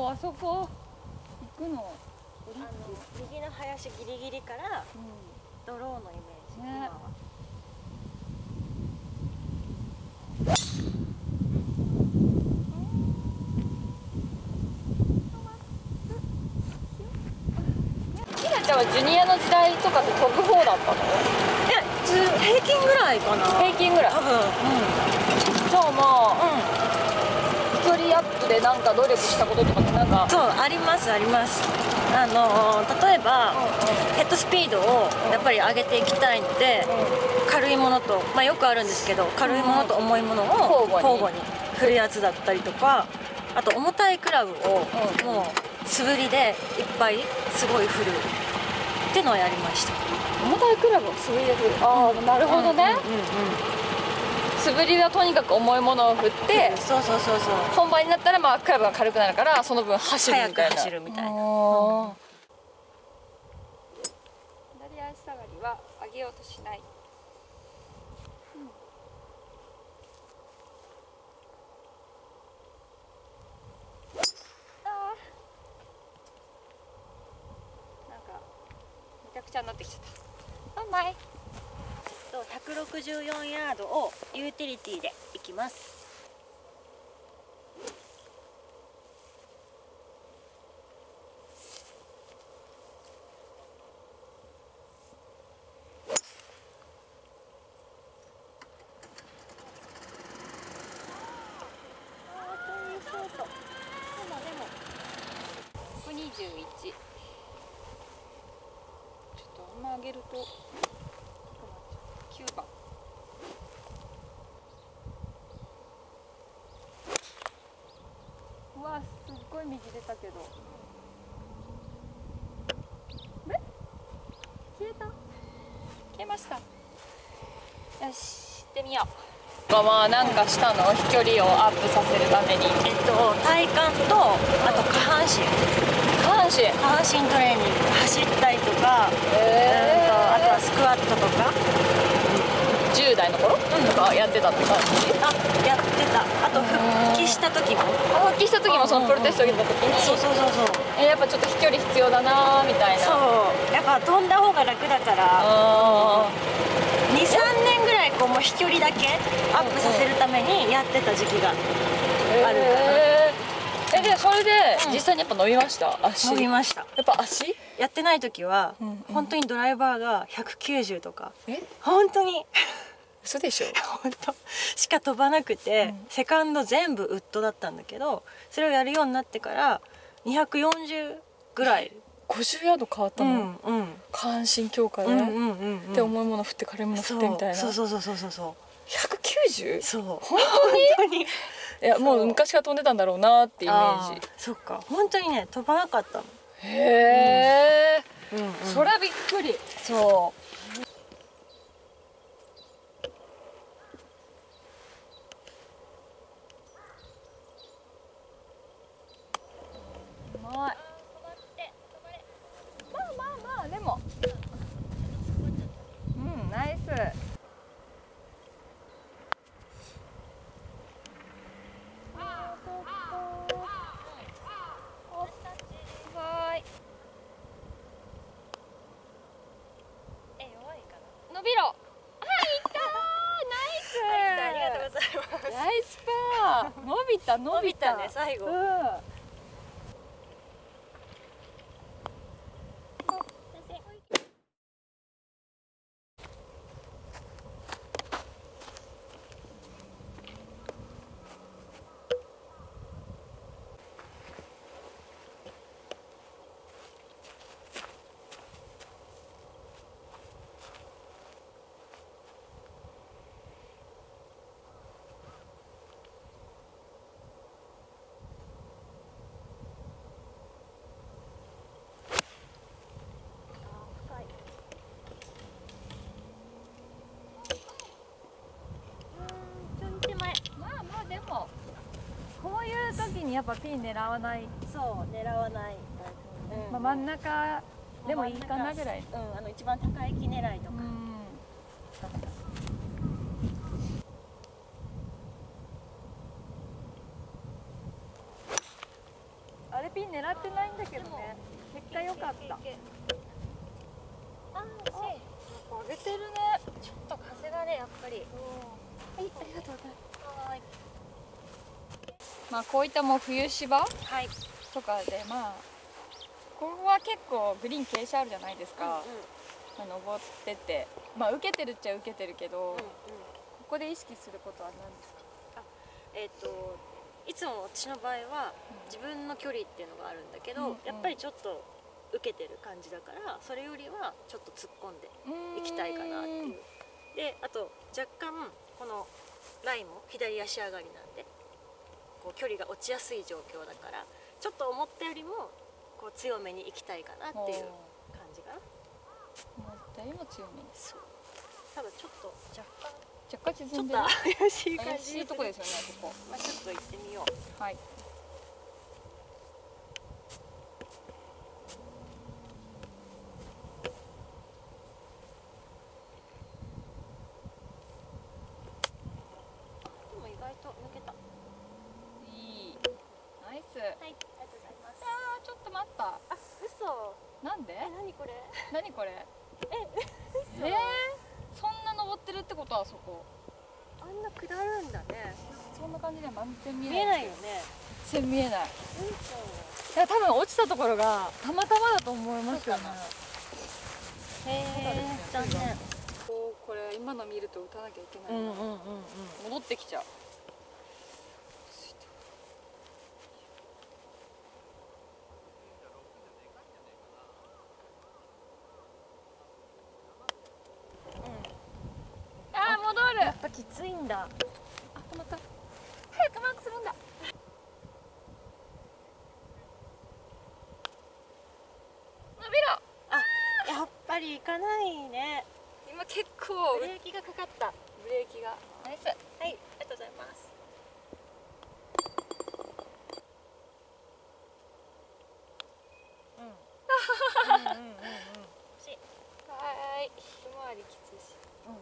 あそこ行くの。 右の林ギリギリからドローのイメージ、 ね、 今は。 ひなちゃんはジュニアの時代とかって飛ぶ方だったの？ いや、平均ぐらいかな。 平均ぐらい。 多分。 じゃあまあ、飛距離アップでなんか努力したこととかってなんか。 そう、ありますあります。例えば、ヘッドスピードをやっぱり上げていきたいので、軽いものと、まあよくあるんですけど、軽いものと重いものを交互に振るやつだったりとか、あと重たいクラブをもう素振りでいっぱいすごい振るっていうのをやりました。 重たいクラブを素振りで振る。ああ、なるほどね。素振りはとにかく重いものを振って、 そうそうそうそう。 本番になったらまあクラブが軽くなるからその分走るみたいな。 速く走るみたいな。 左足下がりは上げようとしない。なんかめちゃくちゃになってきちゃった。甘い。 164ヤードをユーティリティで行きます。 121。ちょっとあんま上げると9番。うわ、すっごい右出たけど。消えた？消えました。よし、行ってみよう。まあなんかしたの？飛距離をアップさせるために。 体幹と、あと下半身。下半身トレーニング、走ったりとか、あとはスクワットとか。 10代の頃とかやってたって感じ？ あ、やってた。あと復帰した時も。 復帰した時もそのプロテスト受けた時に。 そうそうそうそう。 やっぱちょっと飛距離必要だなみたいな。 そう。やっぱ飛んだ方が楽だから。2、3年ぐらいこうもう飛距離だけアップさせるためにやってた時期があるかな。 でそれで実際にやっぱ伸びました？足。 伸びました。 やっぱ足？ やってない時は本当にドライバーが190とか。本当に。 嘘でしょ？ 本当しか飛ばなくて、セカンド全部ウッドだったんだけど、それをやるようになってから240ぐらい。 50ヤード変わったの？下半身強化でで重いもの振って軽いもの振ってみたいな。 そうそうそうそうそうそう。 190？ そう。 本当に？いやもう昔から飛んでたんだろうなってイメージ。 そっか、本当にね飛ばなかったの。 へえ。それはびっくり。 そう。 まあまあでもナイス。はい。 弱いかな。 伸びろ。あ、いったー。ナイス。 ありがとうございます。 ナイスパー。伸びたね、最後。 こういう時にやっぱピン狙わない。 そう、狙わない。 真ん中でもいいかなぐらい。 一番高い木狙いとか。 あれピンかった。あ、惜しい。 上げてるね。 ちょっと風がね、やっぱり。はい、 ありがとうございます。はい。まあこういったもう冬芝とかで、まあここは結構グリーン傾斜あるじゃないですか。まあ登ってて、まあ受けてるっちゃ受けてるけど、ここで意識することは何ですか？ いつも私の場合は自分の距離っていうのがあるんだけど、やっぱりちょっと受けてる感じだから、それよりはちょっと突っ込んでいきたいかなっていう。で、あと若干このライも左足上がりなんで、こう距離が落ちやすい状況だから、ちょっと思ったよりもこう強めに行きたいかなっていう感じかな。 思ったよりも強めに。 そう。ただちょっと若干沈んでる。 ちょっと怪しい感じ。 怪しいとこですよね、ここ。 まあちょっと行ってみよう。 はい。 でも意外と抜けた。 いい。ナイス。 はい、ありがとうございます。 ああ、ちょっと待った。 あ、嘘。 なんで？ 何これ？ 何これ？ 嘘。 そんな登ってるってことはそこ。 あんな下るんだね。 そんな感じでは全然見えない。 見えないよね。 全然見えない。いや、多分落ちたところがたまたまだと思いますよね。 へえ、残念。 これ今の見ると打たなきゃいけないな。戻ってきちゃう。あー、戻る。 やっぱきついんだ。 あ、止まった。早くマークするんだ。伸びろ。 あ、やっぱり行かないね。 今結構ブレーキがかかった。 ブレーキが。ナイス。 はい、ありがとうございます。 はい。一回りきついし。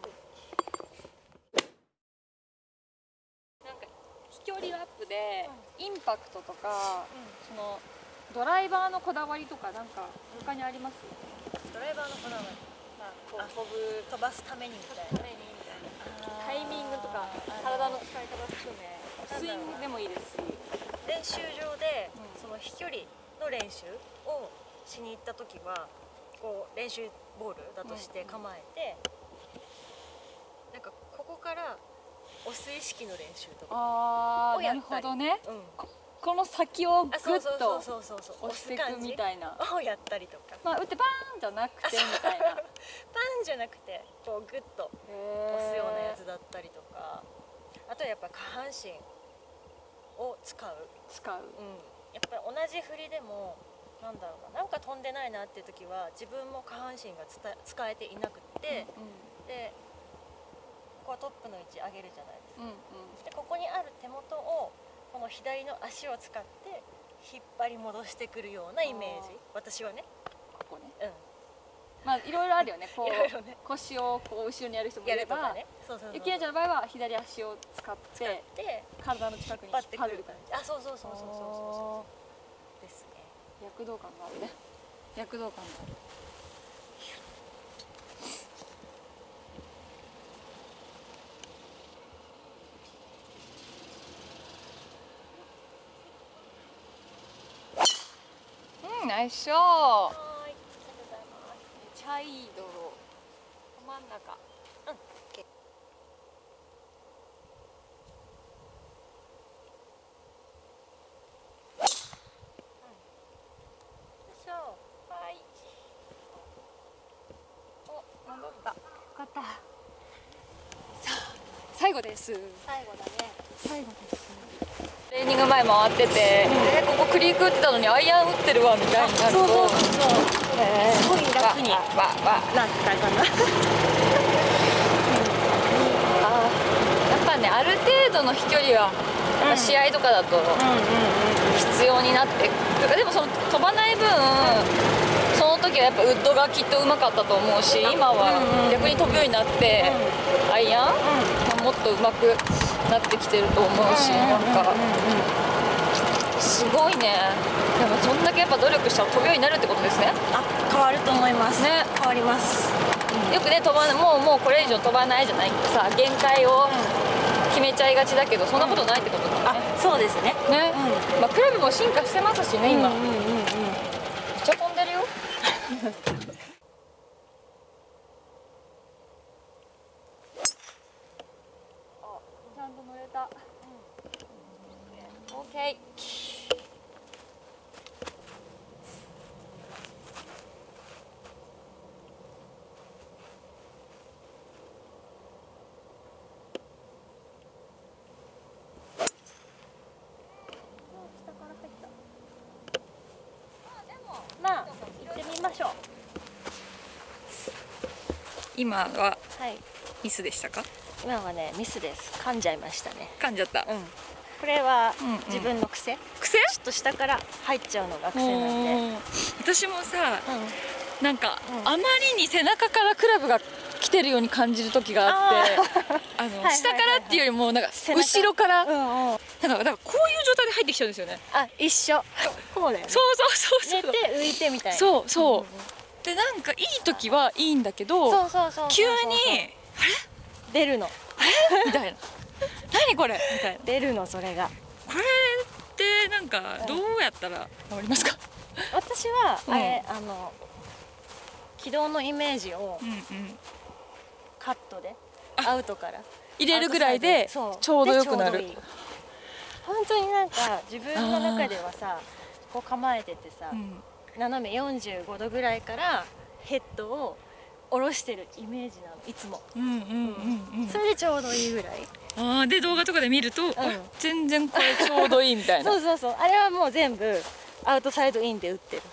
なんか飛距離アップでインパクトとか、そのドライバーのこだわりとかなんか他にあります？ ドライバーのこだわり。 まあこう飛ばすためにみたいな。 タイミングとか体の使い方含め、スイングでもいいですし、 練習場でその飛距離の練習をしに行った時は、こう練習ボールだとして構えて、なんかここから押す意識の練習とかをやったり。なるほどね。 この先をグッと押していくみたいなをやったりとか。 まあ打ってパーンじゃなくてみたいな。 パンじゃなくてこうグッと押すようなやつだったりとか、あとはやっぱ下半身を使う。やっぱり同じ振りでもなんだろうな、なんか飛んでないなっていう時は自分も下半身が使えていなくって、でここはトップの位置上げるじゃないですか。でここにある手元をこの左の足を使って引っ張り戻してくるようなイメージ。私はね、 ここね。まあいろいろあるよね。こう腰をこう後ろにやる人もいれば、ゆきなちゃんの場合は左足を使って体の近くに引っ張る感じ。 あ、そうですね。 躍動感があるね。躍動感がある。ナイスショー。 はい、ありがとうございます。 めちゃいい泥。真ん中。はい。お、戻った。よかった。さあ、最後です。 最後だね。 最後です。トレーニング前回ってて、ここクリーク打ってたのにアイアン打ってるわみたいになると、 すごい楽になったかな。 やっぱね、ある程度の飛距離は試合とかだと必要になってくる。でもその飛ばない分、その時はやっぱウッドがきっとうまかったと思うし、今は逆に飛ぶようになってアイアンもっとうまくなってきてると思うし、なんかすごいね。 でもそんだけやっぱ努力したら飛ぶようになるってことですね。 あ、変わると思いますね。変わります。 よくね、もうこれ以上飛ばないじゃないけどさ、限界を決めちゃいがちだけど、そんなことないってことだね。 あ、そうですね。 ね、まあクラブも進化してますしね、今。めっちゃ飛んでるよ。ちゃんと乗れた。オッケー。 まあ、行ってみましょう。 今ははい。 ミスでしたか？ 今はね、ミスです。噛んじゃいましたね。 噛んじゃった。 これは自分の癖。ちょっと下から入っちゃうのが癖なんで。 私もさ、なんかあまりに背中からクラブが来てるように感じる時があって、下からっていうよりもなんか後ろから、なんかこういう状態で入ってきちゃうんですよね。 あ、一緒。こうだよね。 そう寝て浮いてみたいな。 そうで、なんかいい時はいいんだけど、急にあれ出るの。 あれみたいな。何これみたいな。 出るの、それが。 これってなんかどうやったら治りますか？ 私はあれ、軌道のイメージをカットでアウトから入れるぐらいでちょうどよくなる。 本当になんか自分の中ではさ、こう構えててさ、斜め45度ぐらいからヘッドを下ろしてるイメージなの、いつも。それでちょうどいいぐらい。 で動画とかで見ると、全然これちょうどいいみたいな。 そうあれはもう全部アウトサイドインで打ってる。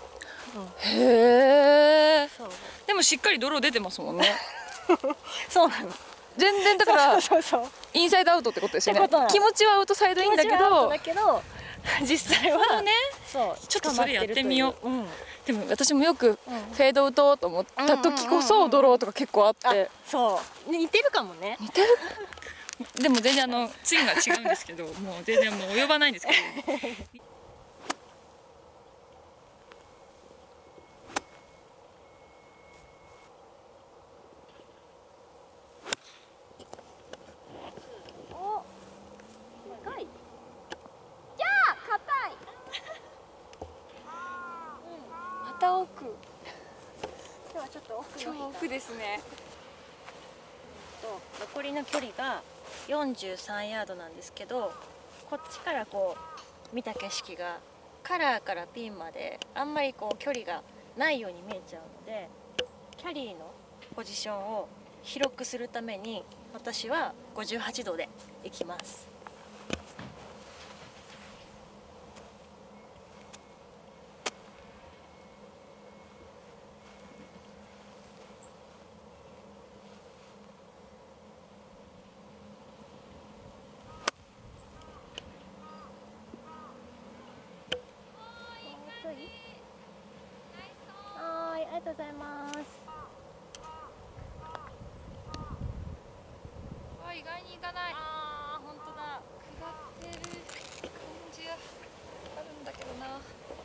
へえ。でもしっかりドロー出てますもんね。 そうなの。 全然だからインサイドアウトってことですよね。気持ちはアウトサイドインだけど、 実際はね、 ちょっとそれやってみよう。でも私もよくフェード打とうと思った時こそドローとか結構あって、 そう似てるかもね。 似てる。でも全然スイングは違うんですけど、もう全然もう及ばないんですけど。また奥。 今日はちょっと奥。 今日奥ですね。 残りの距離が43ヤードなんですけど、こっちからこう見た景色がカラーからピンまであんまりこう距離がないように見えちゃうので、キャリーのポジションを広くするために私は58度で行きます。はい、ありがとうございます。 意外にいかない。 ああ、本当だ。 下ってる感じがあるんだけどな。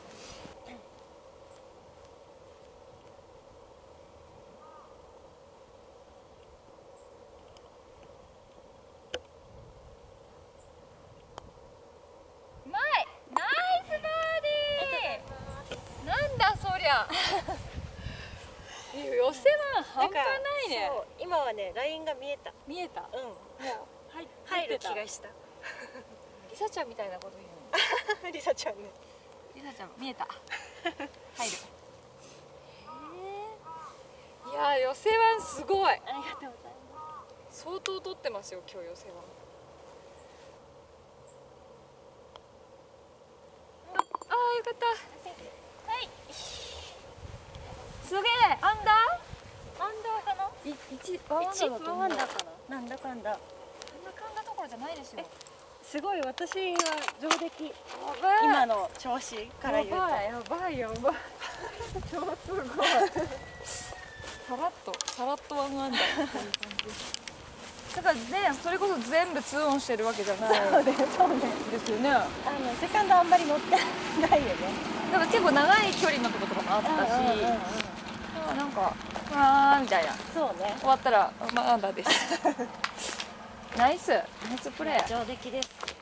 うまい。ナイスバーディー。なんだそりゃ。寄せは半端ないね。 今はね、ラインが見えた。 見えた。 もう入る気がした。 リサちゃんみたいなこと言うの。 リサちゃんね。 リサちゃん見えた。入る。いや寄せはすごい。 ありがとうございます。 相当取ってますよ今日寄せは。ああよかった。 はい。 すげえアンダー？ アンダーかな？1ワンダーかな？なんだかんだ。 そんなかんだところじゃないですよ。 すごい、私は上出来。今の調子から言うと。 やばい。超すごい。さらっとワンアンダーっていう感じです。 だからね、それこそ全部2オンしてるわけじゃないですよね。 セカンドあんまり乗ってないよね。 だから結構長い距離のとことかもあったし、なんかあーみたいな。 そうね。 終わったらまだです。ナイスプレー。 上出来です。